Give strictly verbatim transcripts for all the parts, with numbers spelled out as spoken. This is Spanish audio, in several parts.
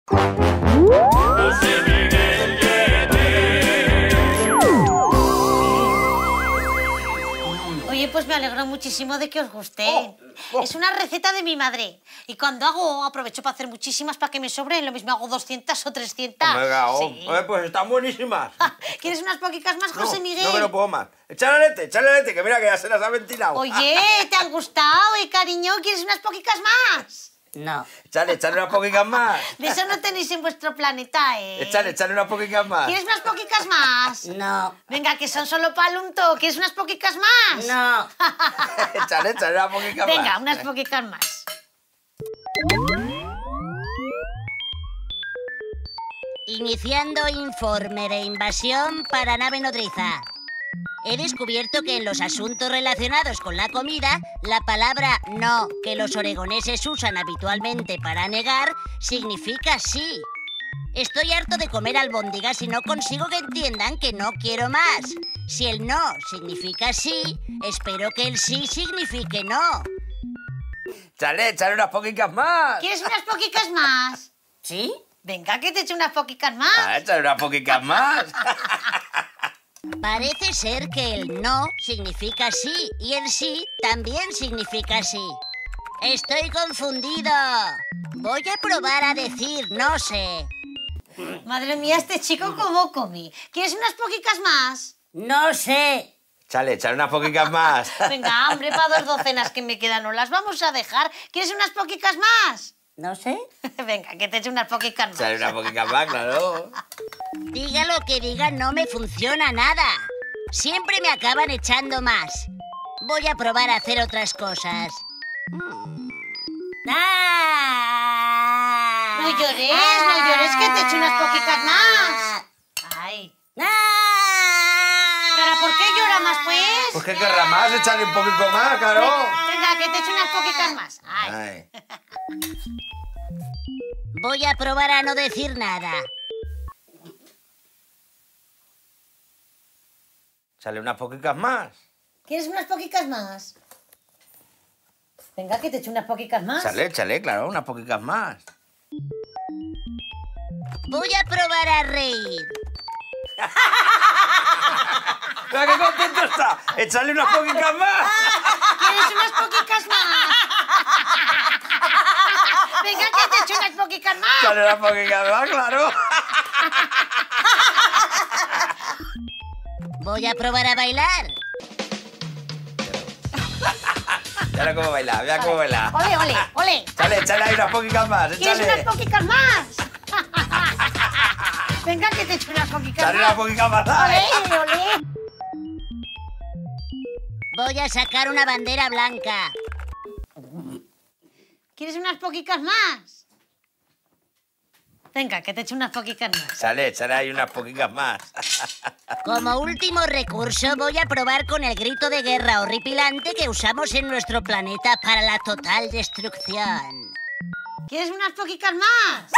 Oye, pues me alegro muchísimo de que os guste. Oh, oh. Es una receta de mi madre. Y cuando hago, aprovecho para hacer muchísimas para que me sobren. Lo mismo hago doscientas o trescientas. Venga, oh. Sí. Oye, pues están buenísimas. ¿Quieres unas poquitas más, No, José Miguel? no me lo puedo más. Échale leche, échale leche, que mira que ya se las ha ventilado. Oye, ¿te han gustado, eh, cariño? ¿Quieres unas poquitas más? No. Échale, échale unas poquitas más. De eso no tenéis en vuestro planeta, ¿eh? Échale, échale unas poquitas más. ¿Quieres unas poquitas más? No. Venga, que son solo para el unto. ¿Quieres unas poquitas más? No. Échale, échale unas poquitas más. Venga, unas poquitas más. Iniciando informe de invasión para nave nodriza. He descubierto que en los asuntos relacionados con la comida, la palabra no, que los oregoneses usan habitualmente para negar, significa sí. Estoy harto de comer albóndigas y no consigo que entiendan que no quiero más. Si el no significa sí, espero que el sí signifique no. Échale, échale unas poquitas más. ¿Quieres unas poquitas más? ¿Sí? Venga, que te echo unas poquitas más. Ah, échale unas poquitas más. Parece ser que el no significa sí y el sí también significa sí. Estoy confundido. Voy a probar a decir no sé. Madre mía, este chico cómo come. ¿Quieres unas poquitas más? No sé. Échale, échale unas poquitas más. Venga, hombre, para dos docenas que me quedan no las vamos a dejar. ¿Quieres unas poquitas más? No sé. Venga, que te echo unas poquitas más. Échale unas poquitas más, claro. Diga lo que diga, no me funciona nada. Siempre me acaban echando más. Voy a probar a hacer otras cosas. Mm. ¡Ah! No llores, no llores, que te echo unas poquitas más. Ay. ¡Ah! ¿Pero por qué llora más, pues? Pues que querrá más, échale un poquito más, claro. Venga, que te echo unas poquitas más. Ay. Ay. Voy a probar a no decir nada. Échale unas poquitas más. ¿Quieres unas poquitas más? Venga, que te echo unas poquitas más. Échale, échale, claro, unas poquitas más. Voy a probar a reír. ¡Mira qué contento está! ¡Échale unas poquitas más! ¿Quieres unas poquitas más? Venga, que te echo unas poquitas más. ¡Échale unas poquitas más, claro! Voy a probar a bailar. Mira cómo baila, mira cómo baila. Ole, ole, ole. Échale, échale ahí unas poquitas más, ¿Quieres échale. unas poquitas más? Venga, que te echo unas poquitas Échale más. unas poquitas más, dale. Ole, ole. Voy a sacar una bandera blanca. ¿Quieres unas poquitas más? Venga, que te echo unas poquitas más. Échale, échale ahí unas poquitas más. Como último recurso, voy a probar con el grito de guerra horripilante que usamos en nuestro planeta para la total destrucción. ¿Quieres unas poquitas más?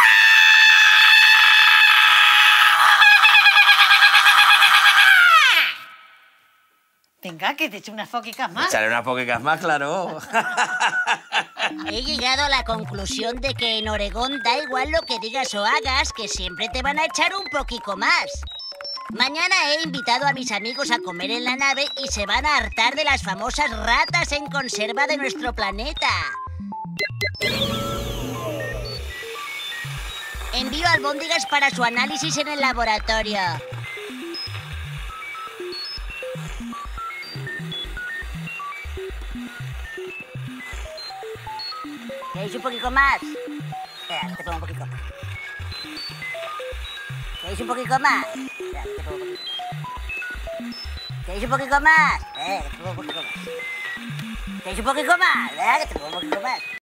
Venga, que te echo unas poquitas más. Échale unas poquitas más, claro. He llegado a la conclusión de que en Oregón da igual lo que digas o hagas, que siempre te van a echar un poquito más. Mañana he invitado a mis amigos a comer en la nave y se van a hartar de las famosas ratas en conserva de nuestro planeta. Envío albóndigas para su análisis en el laboratorio. ¿Queréis un poquito más? Espera, te pongo un poquito. ¿Queréis un poquito más? Espera, te pongo un poquito. ¿Queréis un poquito más? Eh, que te pongo un poquito más. ¿Queréis un poquito más? ¿Verdad? Que te pongo un poquito más.